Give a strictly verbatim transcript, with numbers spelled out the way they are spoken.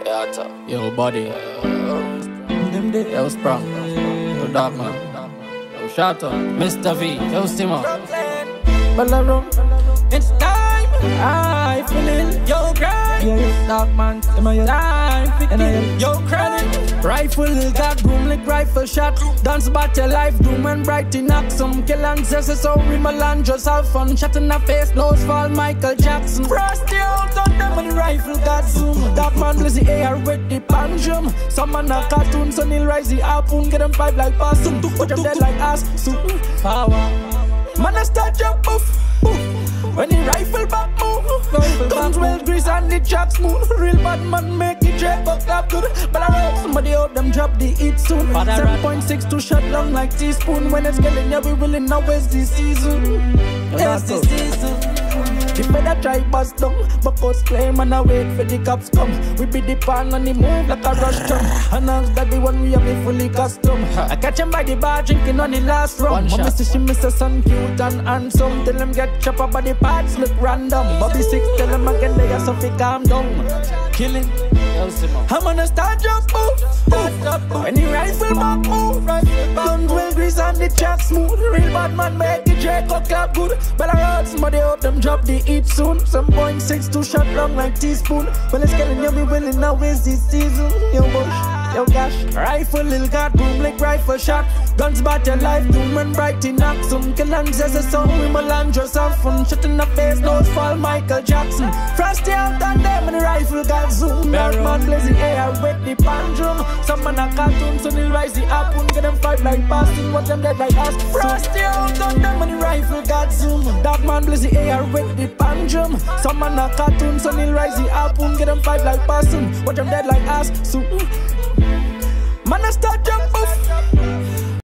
Yeah, top. Yo, buddy. Yo, Sprung. Yo, Dog Man. Yo, Shatter. Mister V. Yo, Simmer. Balarum. It's time. I feeling. Yo, grind. Yeah, Dog Man. Time. And Yo, credit. Rifle got boom like rifle shot. Dance about your life, doom and bright in some kill and zest. So we Milan just have fun. Shot in the face, nose fall Michael Jackson. Frosty out on them and the rifle got zoom. That man bless the air with the panjum. Some man a cartoon, so he'll rise the harpoon. Get them five like possum. Put them dead like ass. Super power. Man a start jump off. When the rifle back move, guns well grease and the jack smooth. Real bad man make it check up clap good. But I heard somebody out them drop the hit soon. seven point six two shot long like teaspoon. When it's getting yeah we willing now it's the season. It's the season. The feather try bust down, but post claim and I wait for the cops come. We be the pan on the move like a rush drum. Announce that the one we have be fully custom. I catch him by the bar drinking on the last rum. Mama say she miss her son cute and handsome. Tell him get chop up by the parts look random. Bobby six tell him again they are so fi calm down. Killing. I'm gonna start jump move. When the rifle back move, guns well grease and the jack smooth. Real bad man make it check up clap good. But I heard somebody out them drop the hit soon. seven point six two shot long like teaspoon. Well it's getting you be willing now is this season. Yo bush, yo gosh. Rifle lil got boom like rifle shot. Guns bat your life, doom and bright in some kill and says a song with Milan just have fun. Shut in the face, nose fall Michael Jackson. Frosty out on them and the rifle got zoom. That man blaze the air with the pandrum. Some man a cartoon, so they'll rise the harpoon. Get them fight like Boston, watch them dead like us. Frosty out on them and the rifle got zoom. That man blaze the air with the pandrum. Some man a cartoon, so they'll rise the harpoon. Get them fight like Boston, watch them dead like us. So